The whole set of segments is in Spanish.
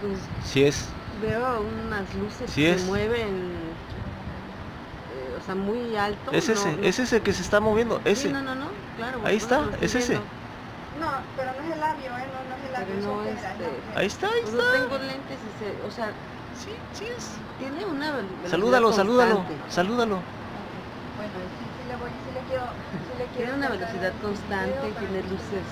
Pues Sí es. veo unas luces Sí que es. se mueven, o sea, muy alto. Es ese, no, es ese que se está moviendo, sí, ese. no, claro, Ahí por eso está, lo estoy es ese. viendo. No, pero no es el labio, no, no es el labio, Pero es no, ojera, es la ojera. Ahí está, ahí pues no está. tengo lentes y o sea, Sí, sí es. tiene una velocidad Salúdalo, salúdalo, constante. salúdalo. Bueno, sí le voy, sí le quiero Tiene una sacar velocidad el constante, video para tiene que luces.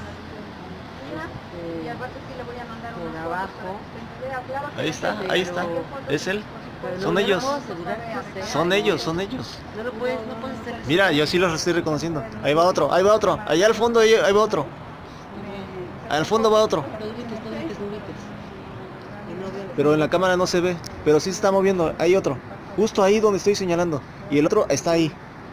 y al rato sí le voy a mandar por unas abajo. fotos para que usted vea. Claro que Ahí está, ahí está. Es él. Pero Son no ellos. puedo asegurar que sea. Son ellos, son ellos. No lo puedes, no puedes hacer. Mira, yo sí los estoy reconociendo. Ahí va otro, ahí va otro. Allá al fondo, ahí va otro. Al fondo va otro. No grites, no grites, no grites. Que no vean. Pero en la cámara no se ve. Pero sí se está moviendo. Hay otro. Justo ahí donde estoy señalando. Y el otro está ahí.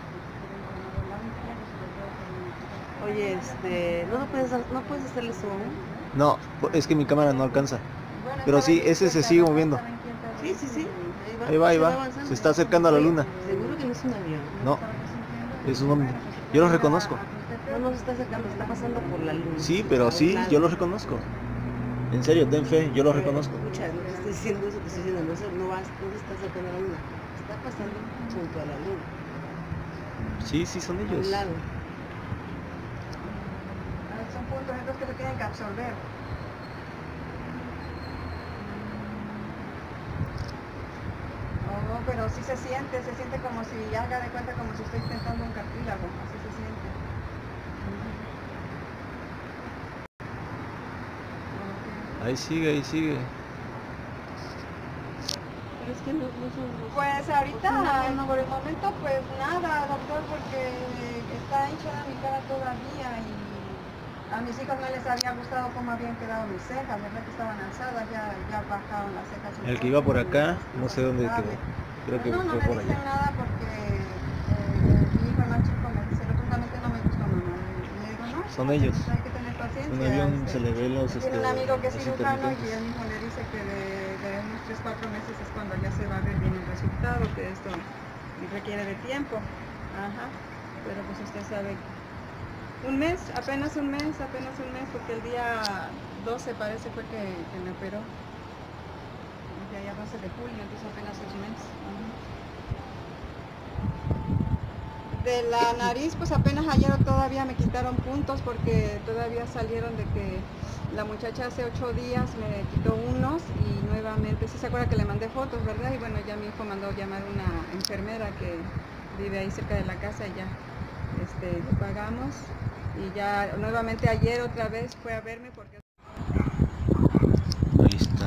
Oye, no puedes hacerle zoom. No, es que mi cámara no alcanza. Pero sí, ese se sigue moviendo. Sí. Ahí va, ahí va. avanzando. Se está acercando a la luna. Seguro que no es un avión. No, es un hombre. Yo los reconozco. No se está acercando, está pasando por la luna. Sí, pero sí, yo los reconozco. En serio, ten fe, yo los reconozco. Escucha, no te estoy diciendo eso, te estoy diciendo, no se está acercando a la luna. Está pasando junto a la luna. Sí, son A ellos. un lado. Son puntos estos que se tienen que absorber. Oh, pero sí se siente como si, haga de cuenta como si estoy intentando un cartílago, así se siente. Ahí sigue, ahí sigue. Pero es que no son los... Pues ahorita, no. por el momento, pues nada, doctor, porque está hinchada mi cara todavía y a mis hijos no les había gustado cómo habían quedado mis cejas, verdad que estaban alzadas, ya bajaron las cejas. El que iba por acá, no sé dónde quedó. Creo que no fue me por dicen allá. nada porque mi hijo más chico me dice, rotundamente no me gustó, mamá. Le digo, no, Son ellos. pues hay que tener paciencia. Un avión se le ve los tiene un amigo que es los cirujano y intermitentes. él mismo le dice que de unos 3-4 meses es cuando ya se va a ver bien el resultado, que esto requiere de tiempo. Ajá, pero pues usted sabe, un mes, apenas un mes, porque el día 12 parece fue que me operó. Ya 12 de julio, entonces apenas un mes. De la nariz, pues apenas ayer todavía me quitaron puntos porque todavía salieron de que la muchacha hace 8 días me quitó unos y nuevamente, sí se acuerda que le mandé fotos, ¿verdad? Y bueno, ya mi hijo mandó llamar a una enfermera que vive ahí cerca de la casa y ya le pagamos. Y ya nuevamente ayer otra vez fue a verme porque... Ahí está.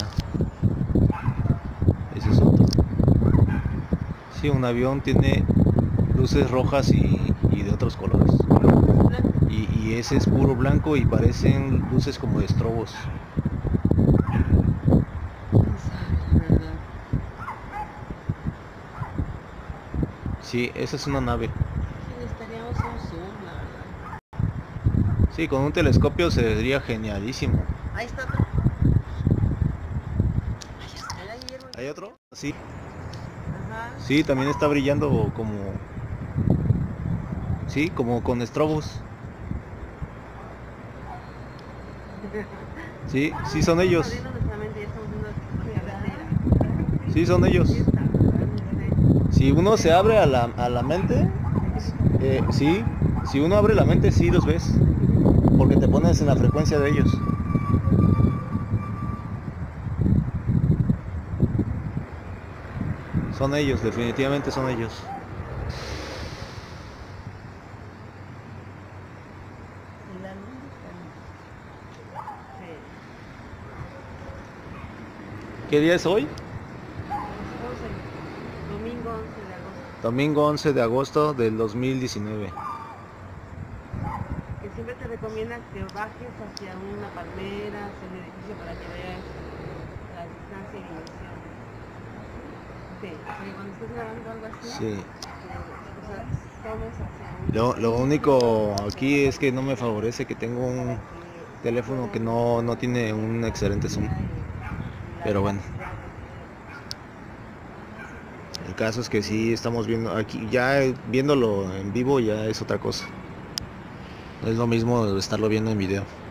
Ese es otro. Sí, un avión tiene luces rojas y de otros colores. Y ese es puro blanco y parecen luces como de estrobos. Sí, esa es una nave. Sí, necesitaríamos un zoom, la verdad. Sí, con un telescopio se vería genialísimo. Ahí está. ¿Hay otro? Sí. Ajá. Sí, también está brillando como... Sí, como con estrobos. Sí, sí son ellos. Sí son ellos. Si uno se abre a la mente, sí, si uno abre la mente sí los ves, porque te pones en la frecuencia de ellos. Son ellos, definitivamente son ellos. ¿Qué día es hoy? Domingo 11 de agosto. Domingo 11 de agosto del 2019. Que siempre te recomiendan que bajes hacia una palmera, hacia el edificio para que veas la distancia y dimensión. Sí, porque cuando estás grabando algo así, Sí. o sea, tomes hacia un... Lo único aquí es que no me favorece que tengo un teléfono que no tiene un excelente zoom. Pero bueno. El caso es que sí estamos viendo aquí, ya viéndolo en vivo ya es otra cosa. No es lo mismo estarlo viendo en video.